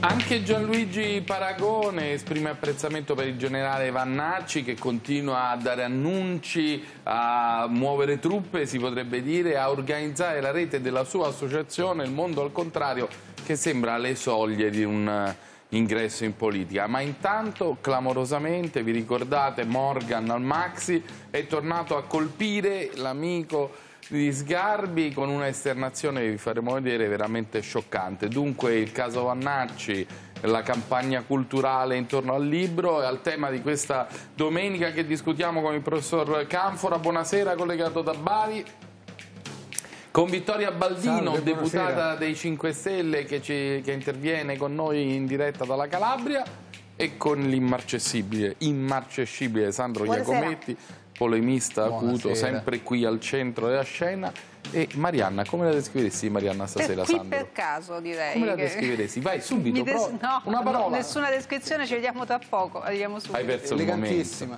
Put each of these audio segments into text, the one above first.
Anche Gianluigi Paragone esprime apprezzamento per il generale Vannacci, che continua a dare annunci, a muovere truppe, si potrebbe dire, a organizzare la rete della sua associazione Il Mondo al Contrario, che sembra alle soglie di un ingresso in politica. Ma intanto, clamorosamente, vi ricordate, Morgan al Maxi è tornato a colpire l'amico di Sgarbi con una esternazione che vi faremo vedere veramente scioccante. Dunque il caso Vannacci, la campagna culturale intorno al libro e al tema di questa domenica che discutiamo con il professor Canfora. Buonasera, collegato da Bari. Con Vittoria Baldino, salve, deputata dei 5 Stelle che interviene con noi in diretta dalla Calabria, e con l'immarcescibile Sandro Iacometti, polemista acuto, sempre qui al centro della scena. E Marianna, come la descriveresti Marianna stasera, qui Sandro? Per caso, direi. Come la descriveresti? Vai subito, no, una parola. Nessuna descrizione, ci vediamo tra poco, arriviamo subito. Hai perso il momento.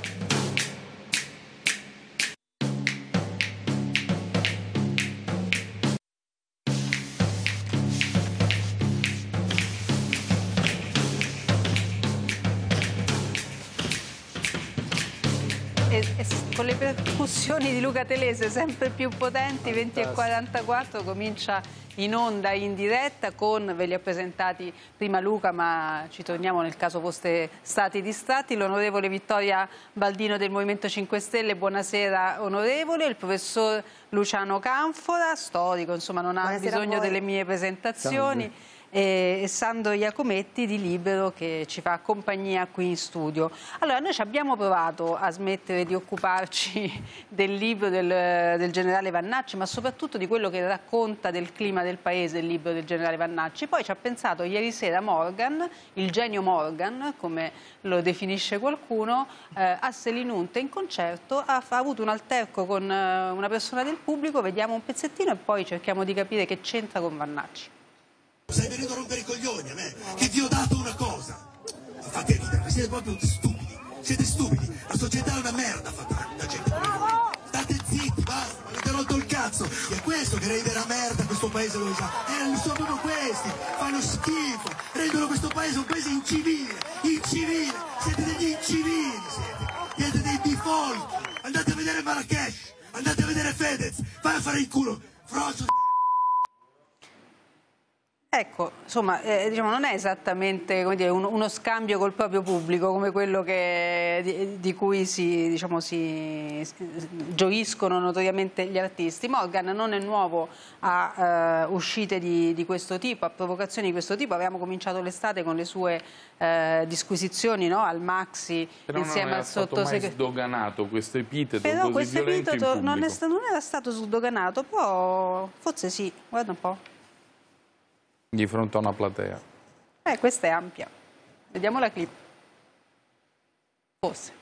Con le percussioni di Luca Telese sempre più potenti, 20:44, comincia in onda in diretta con, ve li ho presentati prima Luca, ma ci torniamo nel caso foste stati distratti, l'onorevole Vittoria Baldino del Movimento 5 Stelle, buonasera onorevole, il professor Luciano Canfora, storico, insomma non ha bisogno delle mie presentazioni. Salve. E Sandro Iacometti di Libero, che ci fa compagnia qui in studio. Allora, noi ci abbiamo provato a smettere di occuparci del libro del generale Vannacci, ma soprattutto di quello che racconta del clima del paese il libro del generale Vannacci. Poi ci ha pensato ieri sera Morgan, il genio Morgan, come lo definisce qualcuno, a Selinunte in concerto, ha avuto un alterco con una persona del pubblico, vediamo un pezzettino e poi cerchiamo di capire che c'entra con Vannacci. Stai venendo a rompere i coglioni a me, che ti ho dato una cosa. Fate ridere, siete proprio stupidi. Siete stupidi. La società è una merda, fa tanta gente. State zitti, basta, ma avete rotto il cazzo. E è questo che rende la merda questo paese dove sta. Sono proprio questi, fanno schifo, rendono questo paese un paese incivile, incivile. Siete degli incivili, siete dei bifolchi. Andate a vedere Marrakesh, andate a vedere Fedez, vai a fare il culo, frocio. Ecco, insomma, diciamo, non è esattamente, come dire, uno scambio col proprio pubblico come quello di cui si gioiscono notoriamente gli artisti. Morgan non è nuovo a uscite di questo tipo, a provocazioni di questo tipo. Avevamo cominciato l'estate con le sue disquisizioni, no? Al Maxi, però insieme al sottosegretario. Non è stato mai sdoganato questo epiteto però così questo violento epiteto in non pubblico. era stato sdoganato, però forse sì, guarda un po'. Di fronte a una platea. Questa è ampia. Vediamo la clip. Forse.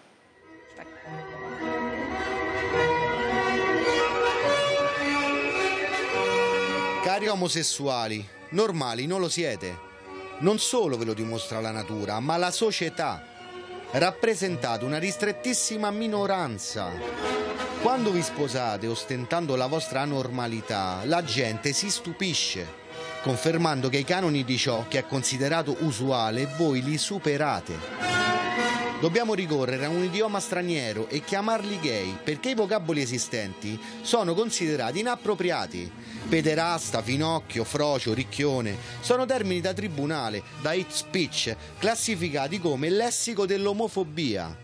Cari omosessuali, normali non lo siete. Non solo ve lo dimostra la natura, ma la società. Rappresentate una ristrettissima minoranza. Quando vi sposate ostentando la vostra anormalità, la gente si stupisce, confermando che i canoni di ciò che è considerato usuale voi li superate. Dobbiamo ricorrere a un idioma straniero e chiamarli gay perché i vocaboli esistenti sono considerati inappropriati. Pederasta, finocchio, frocio, ricchione sono termini da tribunale, da hate speech, classificati come lessico dell'omofobia.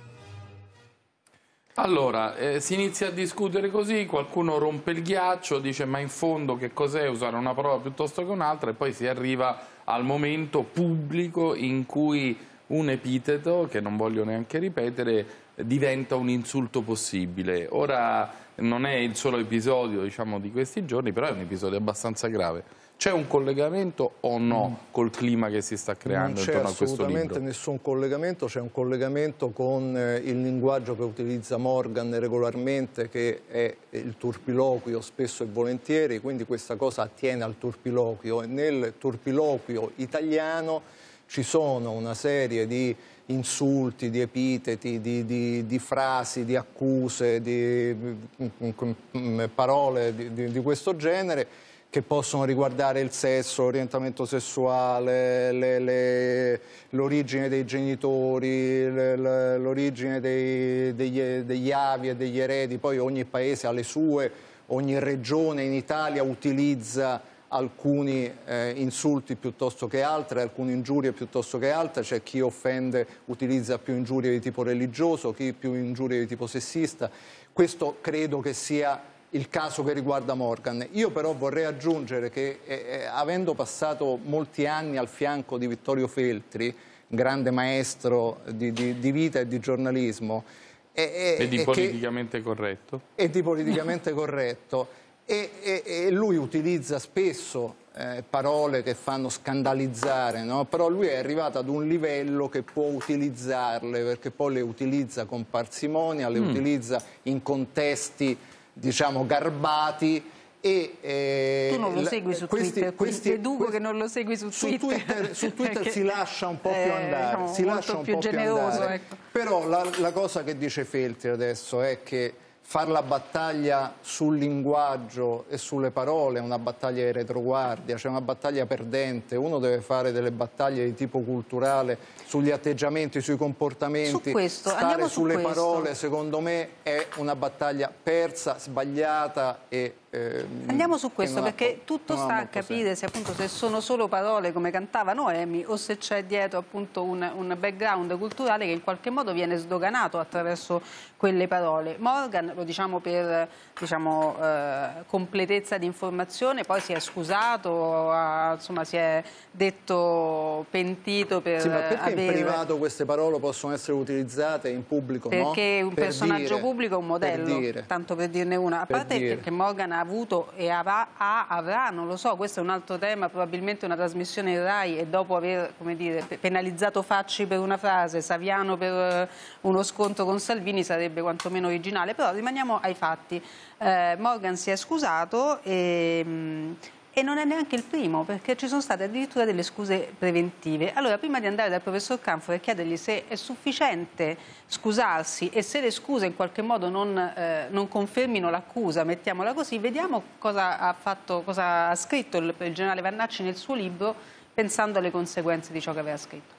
Allora, si inizia a discutere così, qualcuno rompe il ghiaccio, dice ma in fondo che cos'è usare una parola piuttosto che un'altra, e poi si arriva al momento pubblico in cui un epiteto, che non voglio neanche ripetere, diventa un insulto possibile. Ora non è il solo episodio, diciamo, di questi giorni, però è un episodio abbastanza grave. C'è un collegamento o no col clima che si sta creando intorno a questo libro? Non c'è assolutamente nessun collegamento, c'è un collegamento con il linguaggio che utilizza Morgan regolarmente, che è il turpiloquio spesso e volentieri, quindi questa cosa attiene al turpiloquio, e nel turpiloquio italiano ci sono una serie di insulti, di epiteti, di frasi, di accuse, di parole di questo genere, che possono riguardare il sesso, l'orientamento sessuale, l'origine dei genitori, l'origine degli avi e degli eredi. Poi ogni paese ha le sue, ogni regione in Italia utilizza alcuni insulti piuttosto che altre, alcune ingiurie piuttosto che altre. C'è chi offende, utilizza più ingiurie di tipo religioso, chi più ingiurie di tipo sessista. Questo credo che sia il caso che riguarda Morgan. Io però vorrei aggiungere che avendo passato molti anni al fianco di Vittorio Feltri, grande maestro di vita e di giornalismo, e di politicamente corretto. E di politicamente corretto, e lui utilizza spesso parole che fanno scandalizzare, no? Però lui è arrivato ad un livello che può utilizzarle, perché poi le utilizza con parsimonia, le utilizza in contesti, diciamo, garbati. Tu non lo segui su Twitter, deduco che non lo segui su Twitter. Su Twitter si lascia un po' più andare, diciamo, si lascia un più po' generoso, più andare. ecco. Però la cosa che dice Feltri adesso è che far la battaglia sul linguaggio e sulle parole è una battaglia di retroguardia, cioè una battaglia perdente. Uno deve fare delle battaglie di tipo culturale sugli atteggiamenti, sui comportamenti. Su questo, stare sulle parole, secondo me, è una battaglia persa, sbagliata e andiamo su questo, perché tutto sta a capire se appunto se sono solo parole come cantava Noemi o se c'è dietro appunto un background culturale che in qualche modo viene sdoganato attraverso quelle parole. Morgan, lo diciamo per completezza di informazione, poi si è scusato, insomma si è detto pentito per sì, ma perché in privato queste parole possono essere utilizzate, in pubblico no? Perché un personaggio pubblico è un modello, tanto per dirne una. A parte che Morgan ha avuto e avrà, non lo so, questo è un altro tema, probabilmente una trasmissione in Rai, e dopo aver, come dire, penalizzato Facci per una frase, Saviano per uno scontro con Salvini, sarebbe quantomeno originale. Però rimaniamo ai fatti. Morgan si è scusato e non è neanche il primo, perché ci sono state addirittura delle scuse preventive. Allora, prima di andare dal professor Canfora e chiedergli se è sufficiente scusarsi e se le scuse in qualche modo non confermino l'accusa, mettiamola così, vediamo cosa ha scritto il generale Vannacci nel suo libro, pensando alle conseguenze di ciò che aveva scritto.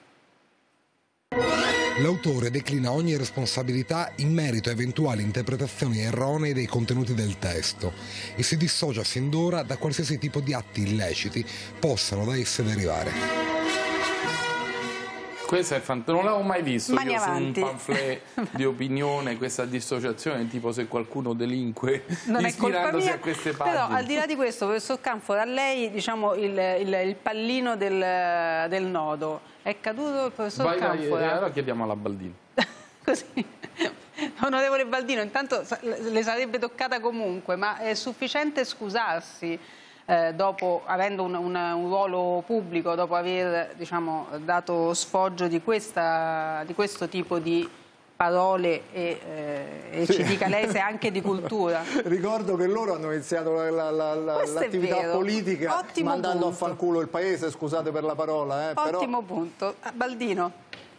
L'autore declina ogni responsabilità in merito a eventuali interpretazioni erronee dei contenuti del testo e si dissocia sin d'ora da qualsiasi tipo di atti illeciti possano da esse derivare. Questo è fantastico, non l'avevo mai visto Mani io avanti. su un pamphlet di opinione, questa dissociazione, tipo se qualcuno delinque non ispirandosi a queste pagine. Però al di là di questo, professor Canfora, a lei diciamo il pallino del nodo è caduto il professor Canfora? Allora chiediamo alla Baldini. Così. Onorevole Baldino, intanto le sarebbe toccata comunque, ma è sufficiente scusarsi dopo, avendo un ruolo pubblico, dopo aver dato sfoggio di questo tipo di parole e sì. ci dica lei se anche di cultura. Ricordo che loro hanno iniziato l'attività politica ottimo mandando punto. a fanculo il paese, scusate per la parola. Ottimo punto. Baldino.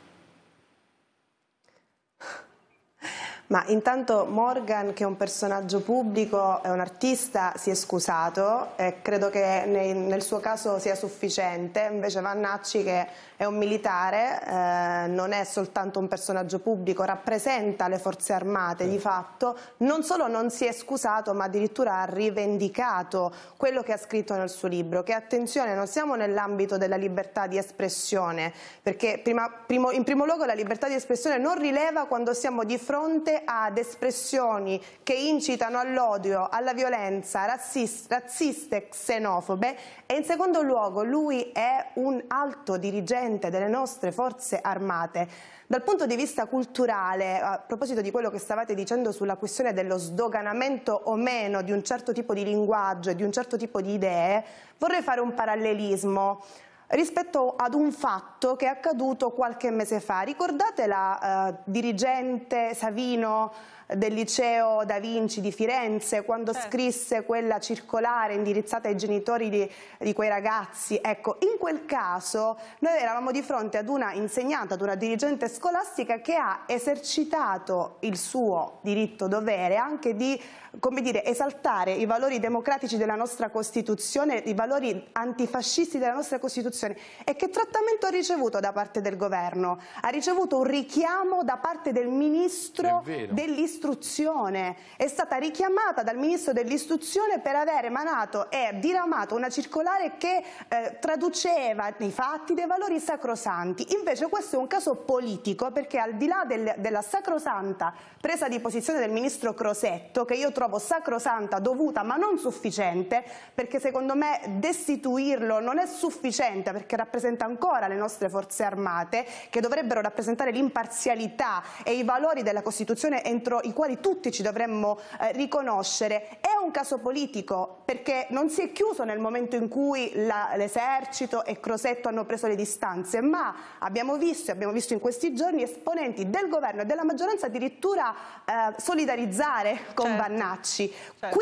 Ma intanto Morgan, che è un personaggio pubblico, è un artista, si è scusato e credo che nel suo caso sia sufficiente. Invece Vannacci, che è un militare, non è soltanto un personaggio pubblico, rappresenta le forze armate di fatto, non solo non si è scusato ma addirittura ha rivendicato quello che ha scritto nel suo libro, che attenzione, non siamo nell'ambito della libertà di espressione, perché in primo luogo la libertà di espressione non rileva quando siamo di fronte ad espressioni che incitano all'odio, alla violenza, razziste e xenofobe, e in secondo luogo lui è un alto dirigente delle nostre forze armate. Dal punto di vista culturale, a proposito di quello che stavate dicendo sulla questione dello sdoganamento o meno di un certo tipo di linguaggio e di un certo tipo di idee, vorrei fare un parallelismo rispetto ad un fatto che è accaduto qualche mese fa. Ricordate la dirigente Savino del liceo Da Vinci di Firenze, quando scrisse quella circolare indirizzata ai genitori di quei ragazzi. Ecco, in quel caso noi eravamo di fronte ad una insegnante, ad una dirigente scolastica che ha esercitato il suo diritto-dovere anche di, come dire, esaltare i valori democratici della nostra Costituzione, i valori antifascisti della nostra Costituzione. E che trattamento ha ricevuto da parte del governo? Ha ricevuto un richiamo da parte del Ministro dell'Istruzione. È stata richiamata dal Ministro dell'Istruzione per aver emanato e diramato una circolare che traduceva nei fatti dei valori sacrosanti. Invece questo è un caso politico, perché al di là della sacrosanta presa di posizione del Ministro Crosetto, che io trovo sacrosanta, dovuta ma non sufficiente, perché secondo me destituirlo non è sufficiente, perché rappresenta ancora le nostre forze armate, che dovrebbero rappresentare l'imparzialità e i valori della Costituzione entro i quali tutti ci dovremmo riconoscere. È un caso politico perché non si è chiuso nel momento in cui l'esercito e Crosetto hanno preso le distanze, ma abbiamo visto in questi giorni esponenti del governo e della maggioranza addirittura solidarizzare con Vannacci.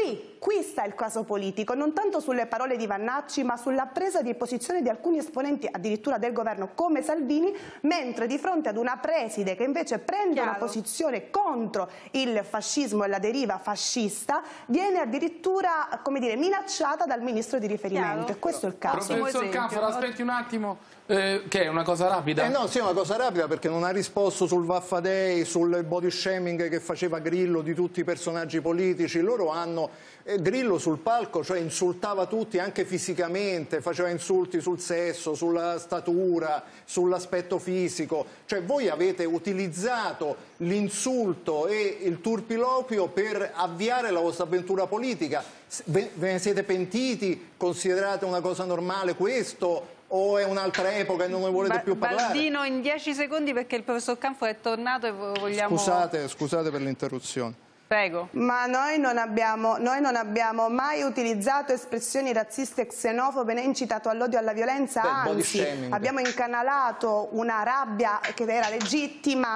Qui sta il caso politico, non tanto sulle parole di Vannacci, ma sulla presa di posizione di alcuni esponenti addirittura del governo come Salvini, mentre di fronte ad una preside che invece prende una posizione contro il fascismo e la deriva fascista, viene addirittura, come dire, minacciata dal ministro di riferimento. E questo è il caso. Professor Canfora, aspetti un attimo, che è una cosa rapida? No, sì, è una cosa rapida, perché non ha risposto sul Vaffa Day, sul body shaming che faceva Grillo di tutti i personaggi politici. Loro hanno Grillo sul palco, cioè insultava tutti anche fisicamente, faceva insulti sul sesso, sulla statura, sull'aspetto fisico. Cioè voi avete utilizzato l'insulto e il turpiloquio per avviare la vostra avventura politica. Ve ne siete pentiti? Considerate una cosa normale questo? O è un'altra epoca e non ne volete più parlare? Baldino, in 10 secondi, perché il professor Canfora è tornato e vogliamo... Scusate per l'interruzione. Prego. Ma noi non abbiamo mai utilizzato espressioni razziste e xenofobe né incitato all'odio e alla violenza, anzi abbiamo incanalato una rabbia che era legittima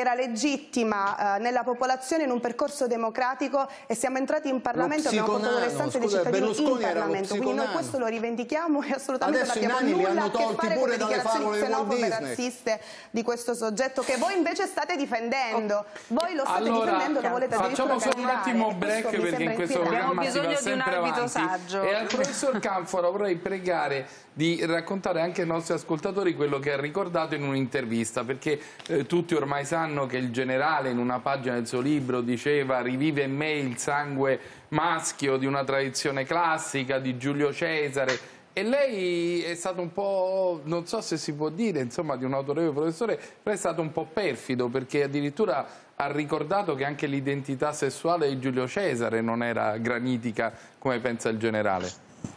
nella popolazione in un percorso democratico, e siamo entrati in Parlamento e abbiamo portato le istanze dei cittadini in Parlamento, quindi noi questo lo rivendichiamo e assolutamente non abbiamo nulla a che fare con le dichiarazioni xenofobe e razziste di questo soggetto che voi invece state difendendo. Voi lo state difendendo, lo volete addirittura. Facciamo solo un attimo break, perché in questo programma si va sempre avanti. E al professor Canfora vorrei pregare di raccontare anche ai nostri ascoltatori quello che ha ricordato in un'intervista, perché tutti ormai sanno che il generale in una pagina del suo libro diceva: rivive in me il sangue maschio di una tradizione classica, di Giulio Cesare. E lei è stato un po', non so se si può dire, insomma, di un autorevole professore, però è stato un po' perfido, perché addirittura ha ricordato che anche l'identità sessuale di Giulio Cesare non era granitica, come pensa il generale.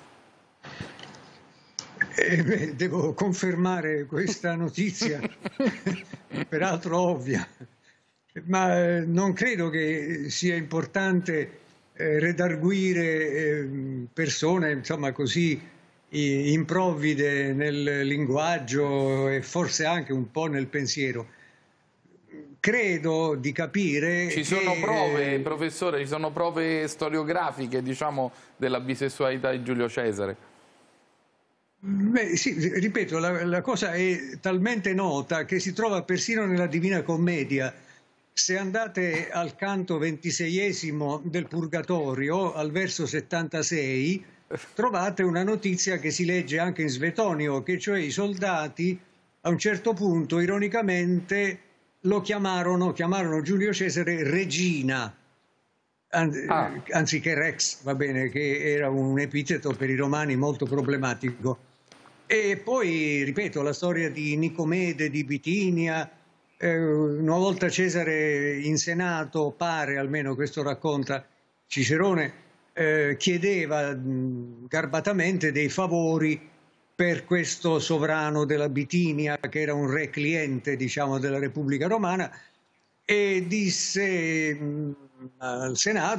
Devo confermare questa notizia, peraltro ovvia, ma non credo che sia importante redarguire persone, insomma, così improvvide nel linguaggio e forse anche un po' nel pensiero. Credo di capire ci sono prove, professore, ci sono prove storiografiche, diciamo, della bisessualità di Giulio Cesare. Beh, sì, ripeto, la cosa è talmente nota che si trova persino nella Divina Commedia. Se andate al canto 26esimo del Purgatorio, al verso 76, trovate una notizia che si legge anche in Svetonio, che cioè i soldati a un certo punto, ironicamente, chiamarono Giulio Cesare regina, anziché rex, va bene, che era un epiteto per i romani molto problematico. E poi, ripeto, la storia di Nicomede di Bitinia, una volta Cesare in Senato, pare, almeno questo racconta Cicerone, chiedeva garbatamente dei favori per questo sovrano della Bitinia, che era un re cliente, diciamo, della Repubblica Romana, e disse al Senato: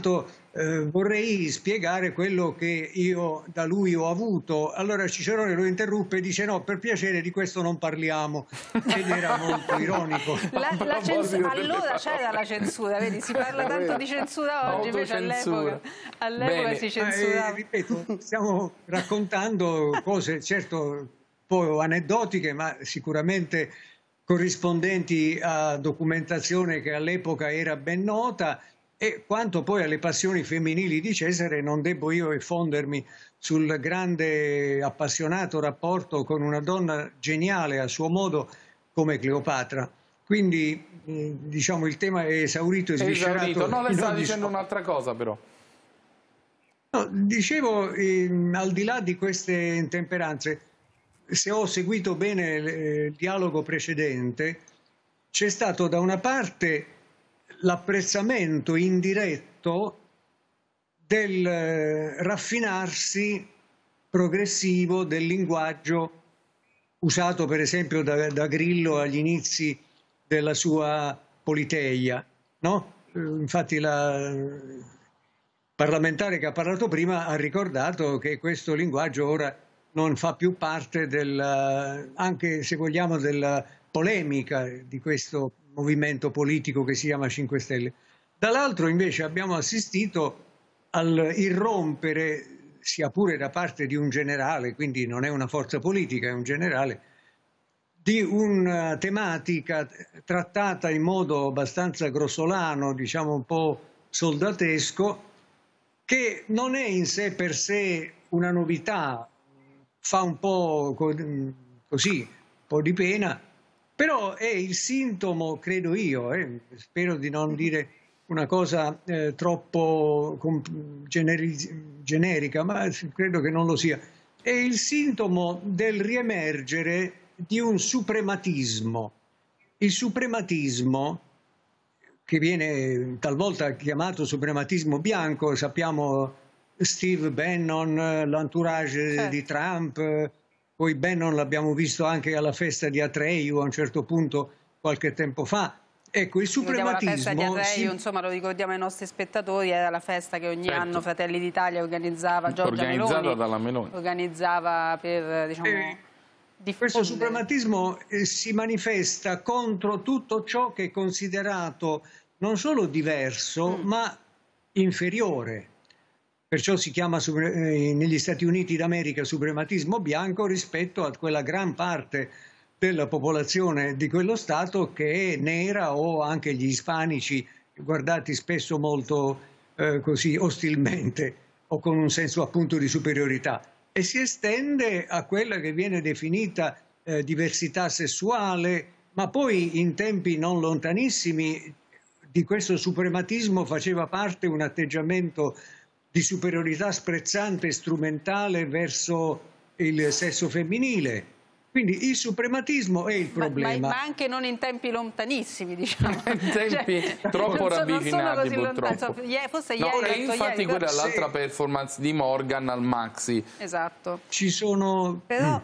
vorrei spiegare quello che io da lui ho avuto. Allora Cicerone lo interruppe e dice no, per piacere di questo non parliamo, ed era molto ironico. Allora c'era la censura, vedi, si parla tanto di censura oggi, invece all'epoca si censurava. Ripeto, stiamo raccontando cose certo un po' aneddotiche, ma sicuramente corrispondenti a documentazione che all'epoca era ben nota. E quanto poi alle passioni femminili di Cesare, non debbo io effondermi sul grande appassionato rapporto con una donna geniale a suo modo come Cleopatra. Quindi diciamo il tema è esaurito e sviscerato. No, lei stava dicendo un'altra cosa però. No, dicevo, al di là di queste intemperanze, se ho seguito bene il dialogo precedente, c'è stato da una parte l'apprezzamento indiretto del raffinarsi progressivo del linguaggio usato per esempio da Grillo agli inizi della sua Politeia, no? Infatti la parlamentare che ha parlato prima ha ricordato che questo linguaggio ora non fa più parte anche se vogliamo della polemica di questo movimento politico che si chiama 5 Stelle. Dall'altro invece abbiamo assistito al irrompere, sia pure da parte di un generale, quindi non è una forza politica, è un generale, di una tematica trattata in modo abbastanza grossolano, diciamo un po' soldatesco, che non è in sé per sé una novità, fa un po' così, un po' di pena, però è il sintomo, credo io, spero di non dire una cosa troppo generica, ma credo che non lo sia, è il sintomo del riemergere di un suprematismo. Il suprematismo, che viene talvolta chiamato suprematismo bianco, sappiamo Steve Bannon, l'entourage di Trump, poi Bannon l'abbiamo visto anche alla festa di Atreyu a un certo punto qualche tempo fa. Ecco, il suprematismo... La festa di Atreyu, insomma, lo ricordiamo ai nostri spettatori, era la festa che ogni anno Fratelli d'Italia organizzava, Giorgia Meloni, dalla Meloni organizzava per, diciamo, diffondere. Questo suprematismo si manifesta contro tutto ciò che è considerato non solo diverso, ma inferiore. Perciò si chiama negli Stati Uniti d'America suprematismo bianco rispetto a quella gran parte della popolazione di quello Stato che è nera, o anche gli ispanici guardati spesso molto così ostilmente o con un senso appunto di superiorità, e si estende a quella che viene definita diversità sessuale, ma poi in tempi non lontanissimi di questo suprematismo faceva parte un atteggiamento di superiorità sprezzante e strumentale verso il sesso femminile. Quindi il suprematismo è il problema. Ma anche non in tempi lontanissimi, diciamo. In tempi troppo ravvicinati, purtroppo. Forse ieri, infatti quella è l'altra performance di Morgan al Maxi. Esatto. Ci sono...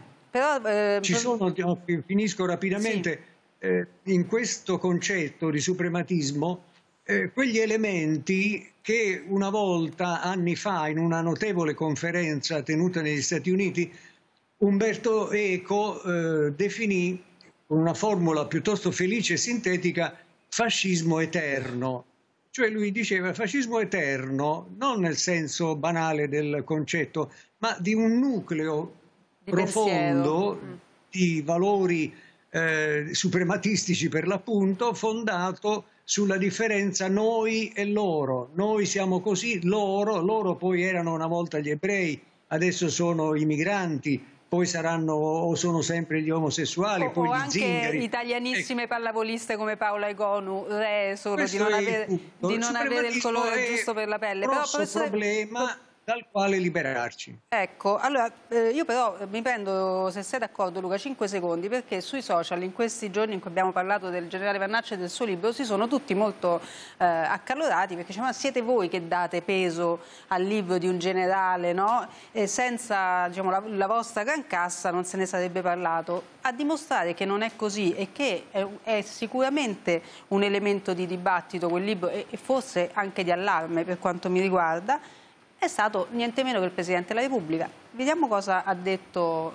finisco rapidamente, in questo concetto di suprematismo, quegli elementi che una volta, anni fa, in una notevole conferenza tenuta negli Stati Uniti, Umberto Eco definì con una formula piuttosto felice e sintetica fascismo eterno. Cioè lui diceva fascismo eterno non nel senso banale del concetto, ma di un nucleo profondo di valori suprematistici per l'appunto, fondato sulla differenza noi e loro. Noi siamo così, loro poi erano una volta gli ebrei, adesso sono i migranti, poi saranno o sono sempre gli omosessuali, poi gli zingari. O anche italianissime pallavoliste come Paola Egonu, re solo di non avere il colore giusto per la pelle. Grosso problema dal quale liberarci. Ecco, allora io però mi prendo, se sei d'accordo Luca, 5 secondi, perché sui social in questi giorni in cui abbiamo parlato del generale Vannacci e del suo libro si sono tutti molto accalorati, perché diciamo, siete voi che date peso al libro di un generale, no? E senza diciamo, la vostra gran cassa non se ne sarebbe parlato. A dimostrare che non è così e che è sicuramente un elemento di dibattito quel libro e forse anche di allarme per quanto mi riguarda, è stato niente meno che il Presidente della Repubblica. Vediamo cosa ha detto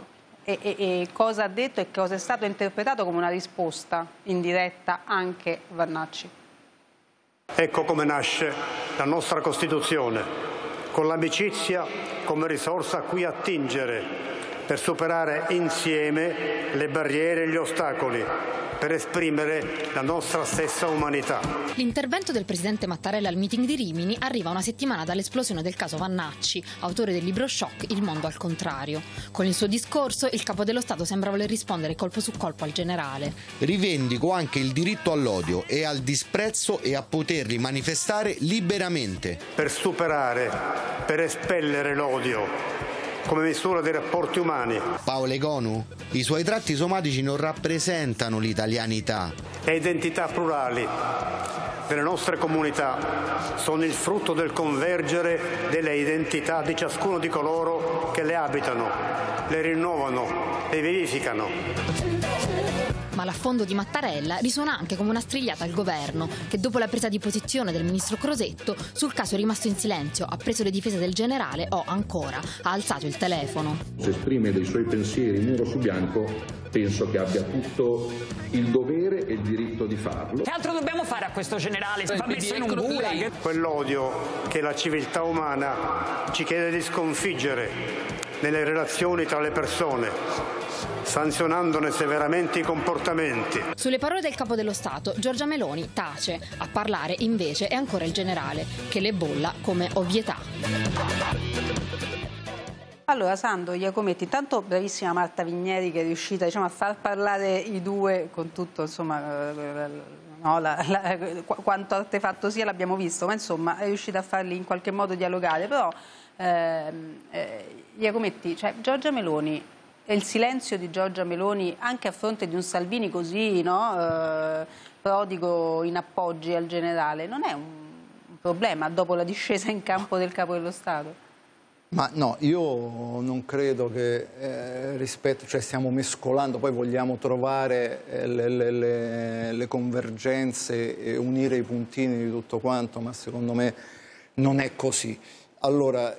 e cosa ha detto e cosa è stato interpretato come una risposta indiretta anche Vannacci. Ecco come nasce la nostra Costituzione, con l'amicizia come risorsa a cui attingere per superare insieme le barriere e gli ostacoli, per esprimere la nostra stessa umanità. L'intervento del presidente Mattarella al meeting di Rimini arriva una settimana dall'esplosione del caso Vannacci, autore del libro Shock, Il mondo al contrario. Con il suo discorso il capo dello Stato sembra voler rispondere colpo su colpo al generale. Rivendico anche il diritto all'odio e al disprezzo e a poterli manifestare liberamente. Per superare, per espellere l'odio come misura dei rapporti umani. Paolo Egonu, i suoi tratti somatici non rappresentano l'italianità. Le identità plurali delle nostre comunità sono il frutto del convergere delle identità di ciascuno di coloro che le abitano, le rinnovano, le vivificano. Ma l'affondo di Mattarella risuona anche come una strigliata al governo, che dopo la presa di posizione del ministro Crosetto sul caso è rimasto in silenzio, ha preso le difese del generale o, ancora, ha alzato il telefono. Se esprime dei suoi pensieri nero su bianco, penso che abbia tutto il dovere e il diritto di farlo. Che altro dobbiamo fare a questo generale? Va messo in un gulag. Quell'odio che la civiltà umana ci chiede di sconfiggere nelle relazioni tra le persone, sanzionandone severamente i comportamenti. Sulle parole del capo dello Stato, Giorgia Meloni tace. A parlare invece è ancora il generale, che le bolla come ovvietà. Allora, Sandro Iacometti, intanto bravissima Marta Vigneri che è riuscita diciamo, a far parlare i due con tutto, insomma, quanto artefatto sia l'abbiamo visto, ma insomma è riuscita a farli in qualche modo dialogare. Però, Iacometti, cioè Giorgia Meloni, e il silenzio di Giorgia Meloni anche a fronte di un Salvini così prodigo in appoggi al generale, non è un problema dopo la discesa in campo del Capo dello Stato? Ma no, io non credo che cioè stiamo mescolando, poi vogliamo trovare le convergenze e unire i puntini di tutto quanto, ma secondo me non è così. Allora,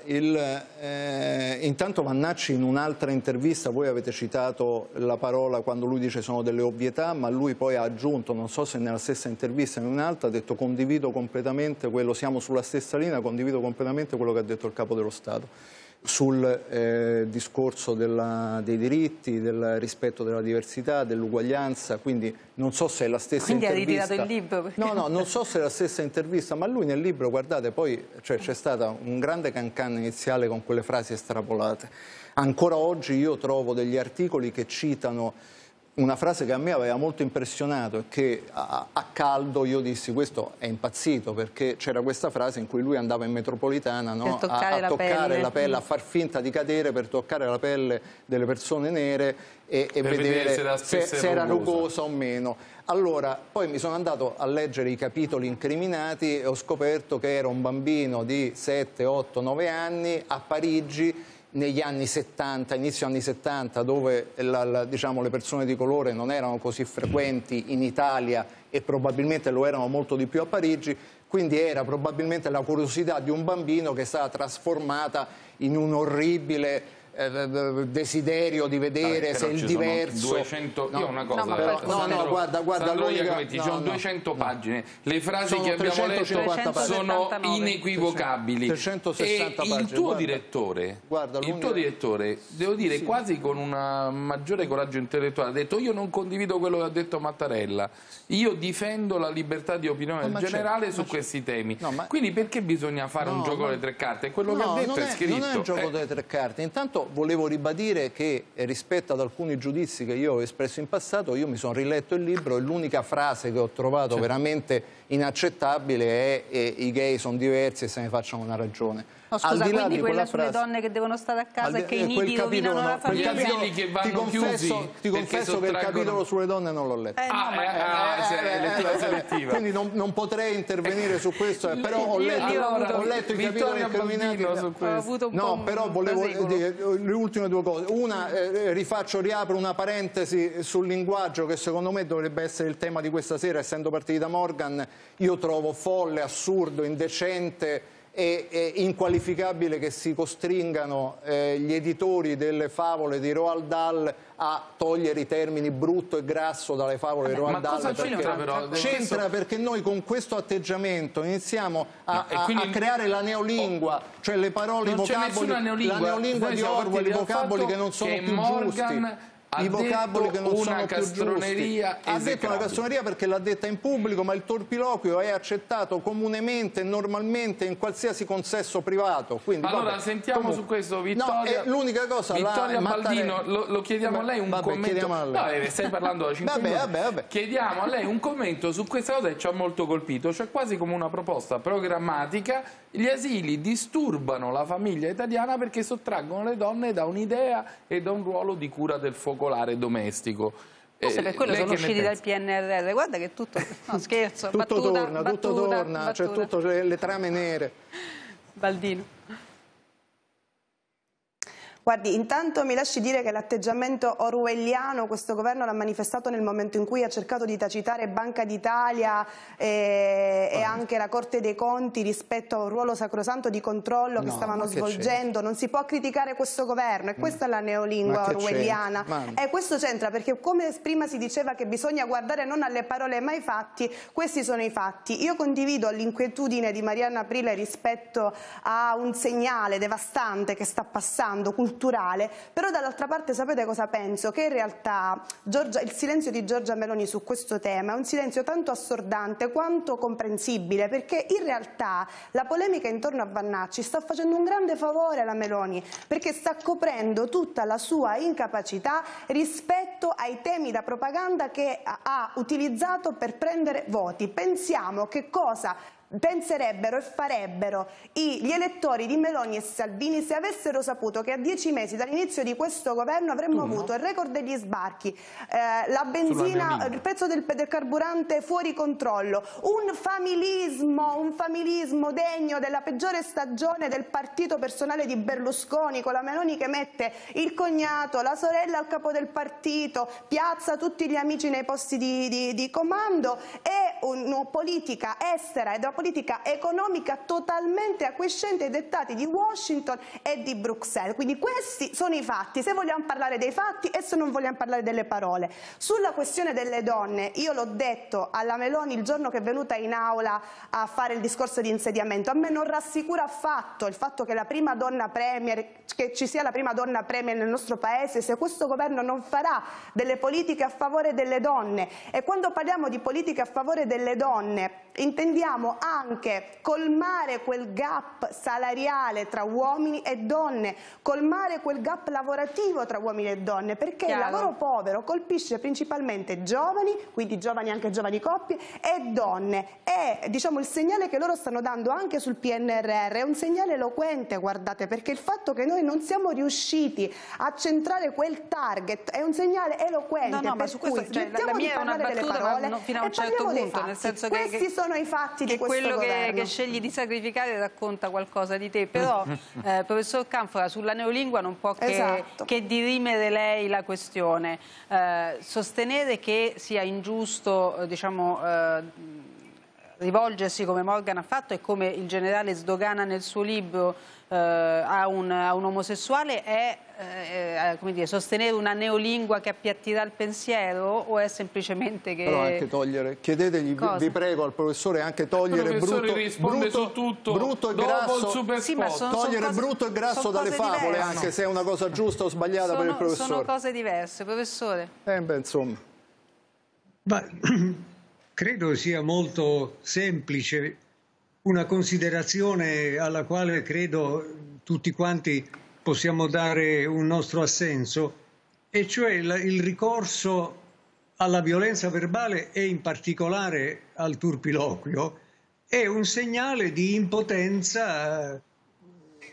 intanto Vannacci in un'altra intervista, voi avete citato la parola quando lui dice sono delle ovvietà, ma lui poi ha aggiunto, non so se nella stessa intervista o in un'altra, ha detto condivido completamente quello, siamo sulla stessa linea, condivido completamente quello che ha detto il Capo dello Stato sul discorso dei diritti, del rispetto della diversità, dell'uguaglianza, quindi non so se è la stessa intervista. Quindi ha ritirato il libro? Perché... No, non so se è la stessa intervista, ma lui nel libro, guardate, poi c'è stata un grande cancan iniziale con quelle frasi estrapolate. Ancora oggi io trovo degli articoli che citano una frase che a me aveva molto impressionato e che a caldo io dissi questo è impazzito, perché c'era questa frase in cui lui andava in metropolitana, no? a toccare la pelle, a far finta di cadere per toccare la pelle delle persone nere e vedere se era rugosa o meno. Allora, poi mi sono andato a leggere i capitoli incriminati e ho scoperto che era un bambino di 7, 8, 9 anni a Parigi negli anni 70, inizio anni 70, dove diciamo, le persone di colore non erano così frequenti in Italia e probabilmente lo erano molto di più a Parigi, quindi era probabilmente la curiosità di un bambino che è stata trasformata in un orribile desiderio di vedere se il diverso... 200... Io una cosa... guarda ci sono 200 pagine. Le frasi che abbiamo letto sono inequivocabili. 360 pagine. Il tuo direttore, devo dire, quasi con un maggiore coraggio intellettuale, ha detto io non condivido quello che ha detto Mattarella, io difendo la libertà di opinione del generale su questi temi. Quindi perché bisogna fare un gioco delle tre carte? Quello che ha detto è scritto. Non è un gioco delle tre carte. Intanto volevo ribadire che rispetto ad alcuni giudizi che io ho espresso in passato, io mi sono riletto il libro e l'unica frase che ho trovato veramente inaccettabile è i gay sono diversi e se ne facciano una ragione. scusa, quindi quelle sulle donne che devono stare a casa e che i nidi rovinano la famiglia. Gli asili che vanno chiusi. Ti confesso che il capitolo sulle donne non l'ho letto. Lettura selettiva. Quindi non potrei intervenire su questo, però ho letto i capitoli incriminati. No, però volevo dire le ultime due cose. Una, riapro una parentesi sul linguaggio che secondo me dovrebbe essere il tema di questa sera, essendo partiti da Morgan. Io trovo folle, assurdo, indecente e inqualificabile che si costringano gli editori delle favole di Roald Dahl a togliere i termini brutto e grasso dalle favole di Roald Dahl. Cosa c'entra però? C'entra perché noi con questo atteggiamento iniziamo a creare la neolingua, cioè le parole, i vocaboli, la neolingua di Orwell, i vocaboli che non sono più giusti. I vocaboli che non sono più giusti. Ha detto una castroneria perché l'ha detta in pubblico, ma il torpiloquio è accettato comunemente e normalmente in qualsiasi consesso privato. Quindi, allora sentiamo su questo Vittoria. L'unica cosa, Vittoria Baldino, lo chiediamo a lei un commento. Stai parlando da 5 minuti. Chiediamo a lei un commento su questa cosa che ci ha molto colpito, cioè quasi come una proposta programmatica. Gli asili disturbano la famiglia italiana perché sottraggono le donne da un'idea e da un ruolo di cura del focolare domestico. Forse per quello sono usciti dal PNRR. Guarda che tutto... No, scherzo. Tutto torna, c'è tutto le trame nere. Baldino. Guardi, intanto mi lasci dire che l'atteggiamento orwelliano questo governo l'ha manifestato nel momento in cui ha cercato di tacitare Banca d'Italia e anche la Corte dei Conti rispetto a un ruolo sacrosanto di controllo che stavano svolgendo. Non si può criticare questo governo e questa è la neolingua orwelliana. E questo c'entra perché come prima si diceva che bisogna guardare non alle parole ma ai fatti, questi sono i fatti. Io condivido l'inquietudine di Marianna Aprile rispetto a un segnale devastante che sta passando, culturale, però dall'altra parte sapete cosa penso? Che in realtà il silenzio di Giorgia Meloni su questo tema è un silenzio tanto assordante quanto comprensibile, perché in realtà la polemica intorno a Vannacci sta facendo un grande favore alla Meloni, perché sta coprendo tutta la sua incapacità rispetto ai temi da propaganda che ha utilizzato per prendere voti. Pensiamo che cosa penserebbero e farebbero gli elettori di Meloni e Salvini se avessero saputo che a 10 mesi dall'inizio di questo governo avremmo avuto il record degli sbarchi, la benzina, il prezzo del carburante fuori controllo, un familismo degno della peggiore stagione del partito personale di Berlusconi, con la Meloni che mette il cognato, la sorella al capo del partito, piazza tutti gli amici nei posti di comando, e una politica estera ed una politica economica totalmente acquiescente ai dettati di Washington e di Bruxelles. Quindi questi sono i fatti, se vogliamo parlare dei fatti e se non vogliamo parlare delle parole. Sulla questione delle donne, io l'ho detto alla Meloni il giorno che è venuta in aula a fare il discorso di insediamento, a me non rassicura affatto il fatto che la prima donna premier, che ci sia la prima donna premier nel nostro paese, se questo governo non farà delle politiche a favore delle donne. E quando parliamo di politiche a favore delle donne intendiamo anche colmare quel gap salariale tra uomini e donne, colmare quel gap lavorativo tra uomini e donne, perché il lavoro povero colpisce principalmente giovani, quindi giovani anche giovani coppie, e donne. E diciamo il segnale che loro stanno dando anche sul PNRR è un segnale eloquente, guardate, perché il fatto che noi non siamo riusciti a centrare quel target è un segnale eloquente. No, ma su questo smettiamo di parlare delle parole fino a un certo punto, nel senso che questi sono i fatti di questo quello governo. che scegli di sacrificare racconta qualcosa di te, però professor Canfora, sulla neolingua non può che dirimere lei la questione. Sostenere che sia ingiusto rivolgersi, come Morgan ha fatto e come il generale sdogana nel suo libro, a un omosessuale è come dire, sostenere una neolingua che appiattirà il pensiero, o è semplicemente che... Però anche togliere, chiedetegli, vi prego al professore, anche togliere brutto e grasso, togliere brutto e grasso dalle favole, anche se è una cosa giusta o sbagliata per il professore. Sono cose diverse, professore. Insomma. Ma credo sia molto semplice una considerazione alla quale credo tutti quanti possiamo dare un nostro assenso, e cioè il ricorso alla violenza verbale e in particolare al turpiloquio è un segnale di impotenza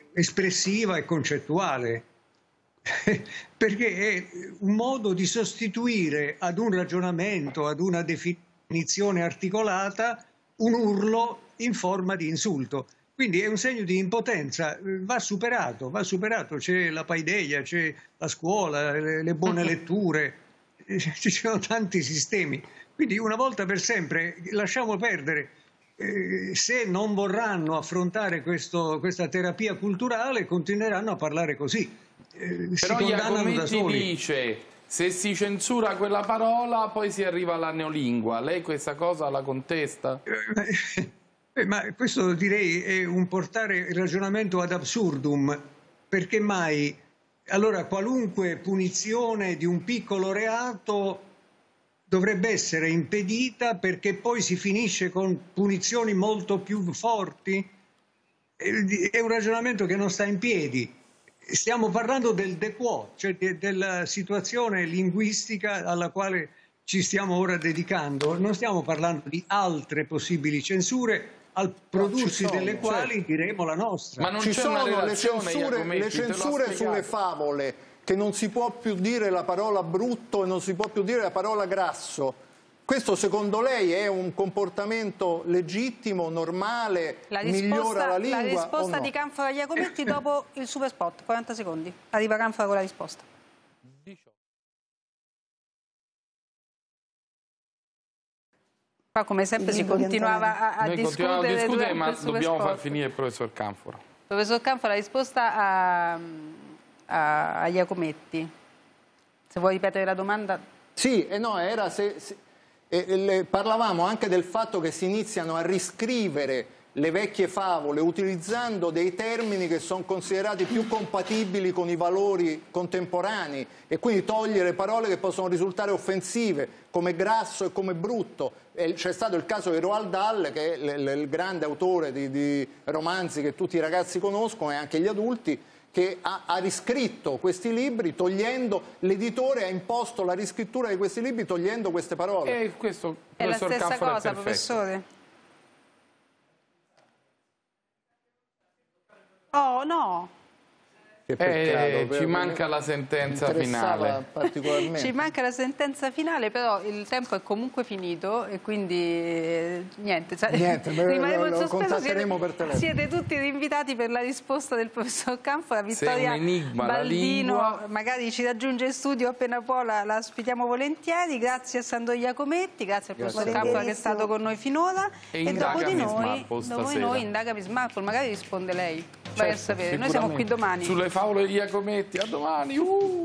espressiva e concettuale, perché è un modo di sostituire ad un ragionamento, ad una definizione articolata, un urlo in forma di insulto. Quindi è un segno di impotenza, va superato, c'è la paideia, c'è la scuola, le buone letture, ci sono tanti sistemi. Quindi una volta per sempre lasciamo perdere. Se non vorranno affrontare questa terapia culturale, continueranno a parlare così. Però Iacometti dice: se si censura quella parola poi si arriva alla neolingua. Lei questa cosa la contesta? Ma questo direi è un portare il ragionamento ad absurdum, perché mai allora qualunque punizione di un piccolo reato dovrebbe essere impedita perché poi si finisce con punizioni molto più forti? È un ragionamento che non sta in piedi. Stiamo parlando del de quo, cioè della situazione linguistica alla quale ci stiamo ora dedicando. Non stiamo parlando di altre possibili censure, al prodursi delle quali diremo la nostra. Ma non ci sono le Iacometti, censure sulle favole, che non si può più dire la parola brutto e non si può più dire la parola grasso. Questo secondo lei è un comportamento legittimo, normale, migliora la lingua? La risposta no? di Canfora Iacometti dopo il super spot, 40 secondi. Arriva Canfora con la risposta. Qua come sempre si continuava a discutere, ma dobbiamo far finire il professor Canfora. Professor Canfora, la risposta a Iacometti. Se vuoi ripetere la domanda. Sì, no, era parlavamo anche del fatto che si iniziano a riscrivere le vecchie favole utilizzando dei termini che sono considerati più compatibili con i valori contemporanei e quindi togliere parole che possono risultare offensive come grasso e come brutto. C'è stato il caso di Roald Dahl, che è il grande autore di romanzi che tutti i ragazzi conoscono e anche gli adulti, che ha riscritto questi libri togliendo, l'editore ha imposto la riscrittura di questi libri togliendo queste parole. E questo, è la stessa cosa, professore? Oh no! Peccato, ci manca la sentenza finale. Ci manca la sentenza finale, però il tempo è comunque finito e quindi niente, rimarremo in sospeso. Siete tutti invitati per la risposta del professor Canfora. Vittoria Baldino magari ci raggiunge in studio appena può, la ospitiamo volentieri. Grazie a Sandro Iacometti, grazie al professor Canfora che è stato con noi finora. E dopo di noi indaga Miss Marple, magari risponde lei. Vai a sapere, noi siamo qui domani. Sulle favole di Iacometti, a domani!